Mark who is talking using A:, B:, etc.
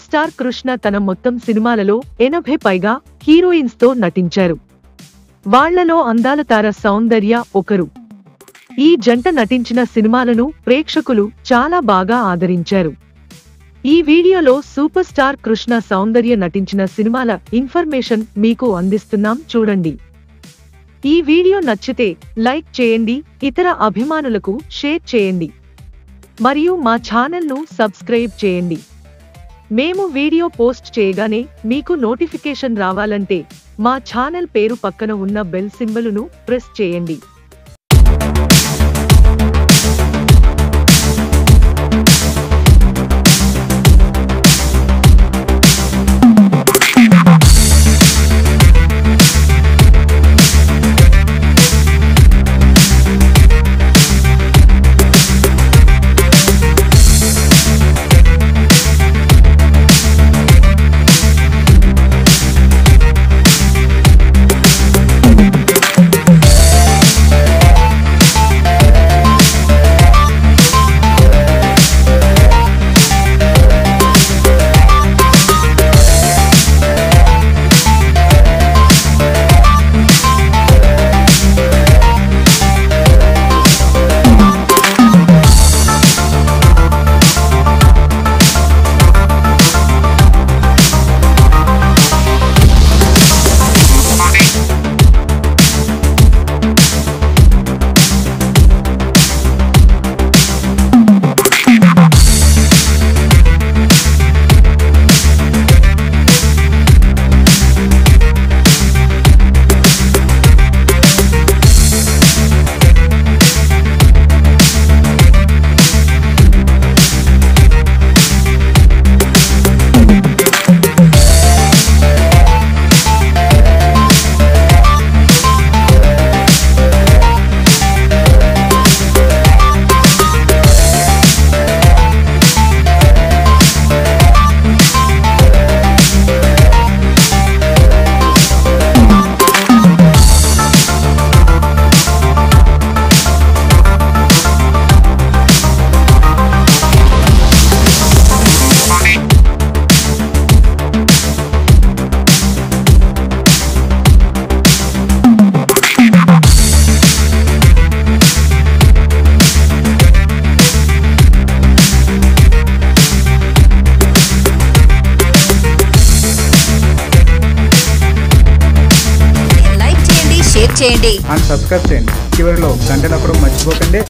A: Star Krishna తన మొత్తం సినిమాలలో 80 పైగా హీరోయిన్స్ తో నటించారు. వాళ్లలో అందాల తార సౌందర్య ఒకరు. ఈ జంట నటించిన సినిమాలను ప్రేక్షకులు చాలా బాగా ఆదరించారు. ఈ వీడియోలో సూపర్ స్టార్ కృష్ణ సౌందర్య నటించిన సినిమాల ఇన్ఫర్మేషన్ మీకు అందిస్తున్నాం, చూడండి. ఈ వీడియో నచ్చితే లైక్ చేయండి, ఇతర అభిమానులకు షేర్ చేయండి మరియు మా ఛానల్ను సబ్స్క్రైబ్ చేయండి. మేము వీడియో పోస్ట్ చేయగానే మీకు నోటిఫికేషన్ రావాలంటే మా ఛానల్ పేరు పక్కన ఉన్న బెల్ సింబలును ప్రెస్ చేయండి.
B: చేయండి అండ్ సబ్స్క్రైబ్ చేయండి. చివరిలో గంట నొక్కడం మర్చిపోకండి.